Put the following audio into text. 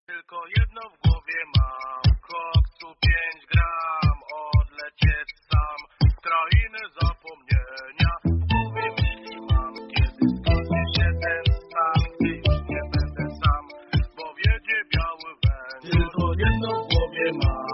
Tylko jedno w głowie mam, koksu 5 gram, odlecieć sam w krainę zapomnienia. W głowie myśli mam, kiedy skończy się ten stan, gdy już nie będę sam, bo wiedzie biały węgiel. Tylko jedno w głowie mam.